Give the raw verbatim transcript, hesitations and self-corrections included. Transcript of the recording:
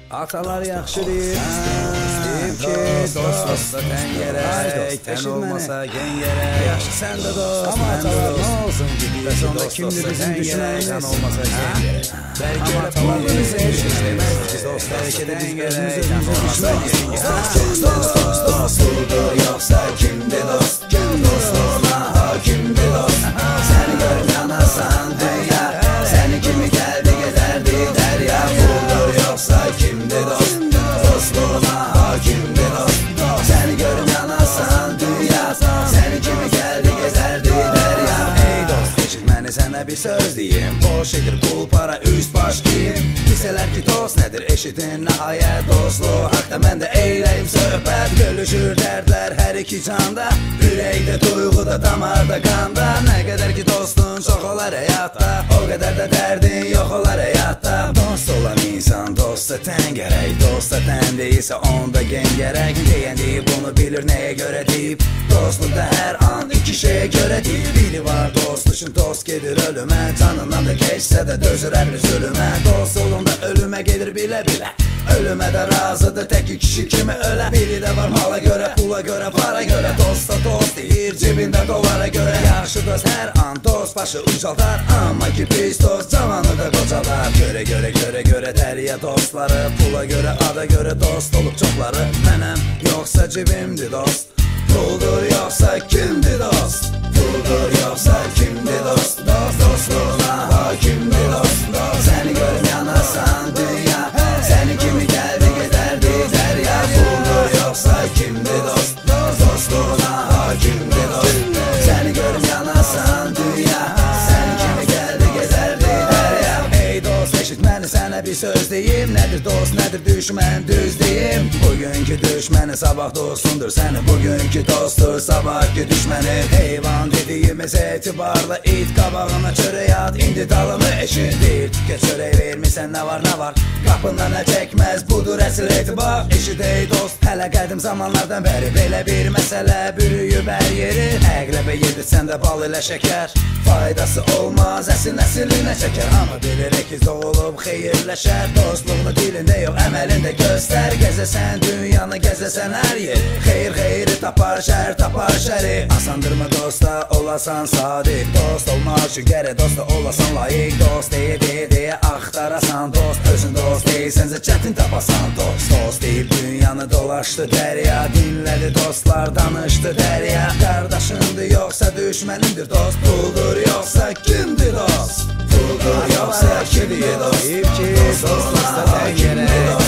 Atalar yaxşı deyib, deyib ki, dost dosta tən gərək, tən olmasa gen gərək. Yaxşı sən də dost, amma atalar nə olsun ki, bəs onda kimdir bizim düşmənimiz? Tən olmasa gen gərək. Bəlkə atalar da bizə heç heç deməz ki, dost, bəlkə də biz gərək, tən olmasa gen gərək. Dost, dost, dost, budur yoxsa kimdir dost? Dost olma, hakimdir dost. Səni görüb yanasan dünya, səni kimi gəldi gedərdi dərya. Budur yoxsa kimdir dost? Dost olma, hakimdir dost. Səni görüb yanasan dünya, səni kimi gəldi gedərdi dərya. Ey dost, eşit məni sənə bir söz deyim, boş edir pul, para, üst baş giyim. Bilsələr ki, dost nədir, eşitin nəhayət dostluq haqda məndə eyləyim söhbət. Bölüşür dərdlər hər iki canda, ürəkdə, duyğuda, damarda, qanda. Nə qədər ki dostun çox olar həyatda, o qədər də dərdin yox olar həyatda. Dost olan insan dosta tən gərək, dosta tən deyilsə onda gen gərək. Deyən deyib bunu bilir nəyə görə deyib, dostluqda hər an iki şeyə görə deyib. Biri var dost üçün dost gedir ölümə, canından da keçsə də dözür hər bir zulümə. Dost olunda ölümə gedir bilə-bilə, ölümə də razıdır tək kişi kimi ölə. Biri də var mala görə, pula görə, para görə, dosta dost deyir cibində dolara görə. Yaxşı dost hər an dost başı ucaldar, amma ki pis dost cavanı da qocadar. Görə görə görə görə dəriyə dostları, pula görə, ada görə dost olub çoxları. Mənəm yoxsa cibimdir dost, puldur yoxsa kimdir dost? Puldur yoxsa kimdir dost? Dost dostluğuna hakimdir dost. Səni görüb yanasan dünya, səni kimi gəldi gedərdi dərya. Puldur yoxsa kimdir dost? Dost dostluğuna hakimdir dost. Səni görüb yanasan dünya, səni kimi gəldi gedərdi dərya. Ey dost, eşit məni sənə bir söz deyim, nədir dost, nədir düşmən, düz deyim. Bugünkü düşməni sabah dostundur, səni bugünkü dostdur, sabahki düşməni. Heyvan dediyimiz etibarla it qabağına çörək at, indi dalımı eşitdir. Tükə çörək vermirsən nə var nə var, qapından nə çəkməz, budur əsl etibar. Eşit ey dost, hələ qədim zamanlardan bəri belə bir məsələ bürüyüb hər yeri. Əqrəbə yedirsən də bal ilə şəkər, faydası olmaz, əsil nəsilinə çəkər. Amma bilirək ki doğulub xeyirləşər, dostluğunu dilində yox əməlində göstər. Gəzəsən dünyanı, gəzəsən hər yeri, xeyir xeyri tapar, şər tapar şəri. Asandırma dosta olasan sadiq, dost olmaq üçün gərək dosta olasan layiq. Dost deyə deyə deyə axtarasan dost, özün dost deyilsənsə çətin tapasan dost. Dost deyib dünyanı dolaşdı dərya, dinlədi dostlar danışdı dərya. Qardaşındır yoxsa düşmənindir dost, puldur yoxsa kimdir dost? Puldur yoxsa kimdir dost? Dost dostluqda tən gərək.